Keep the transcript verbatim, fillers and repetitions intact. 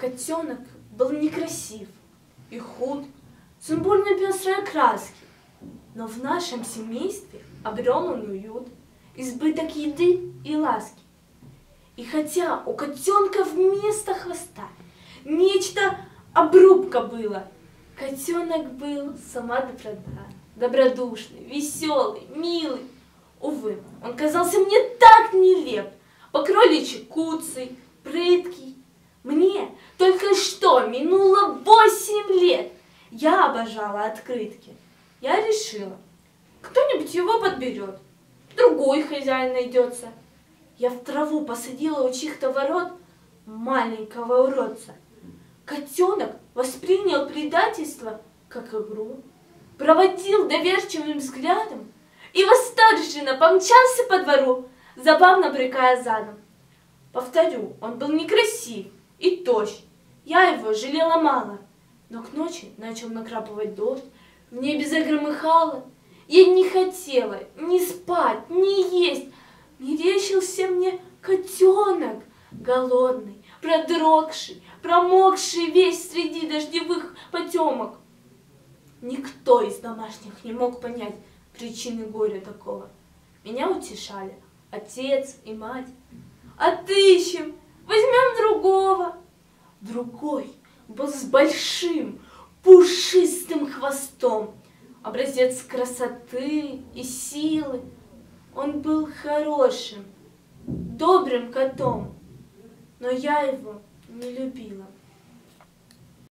Котенок был некрасив и худ, символьно пестрой окраски, но в нашем семействе обрел он уют, избыток еды и ласки. И хотя у котенка вместо хвоста нечто обрубка было, котенок был сама доброта, добродушный, веселый, милый. Увы, он казался мне так нелеп, по кроличьи куцый, прыткий. Мне только что минуло восемь лет. Я обожала открытки. Я решила, кто-нибудь его подберет, другой хозяин найдется. Я в траву посадила у чьих-то ворот маленького уродца. Котенок воспринял предательство как игру, проводил доверчивым взглядом и восторженно помчался по двору, забавно брыкая задом. Повторю, он был некрасив и тощ. Я его жалела мало, но к ночи начал накрапывать дождь, в небе загромыхало. Я не хотела ни спать, ни есть. Мерещился мне котенок, голодный, продрогший, промокший весь среди дождевых потемок. Никто из домашних не мог понять причины горя такого. Меня утешали отец и мать. Отыщем, возьмем другого. Другой был с большим пушистым хвостом, образец красоты и силы. Он был хорошим, добрым котом, но я его не любила.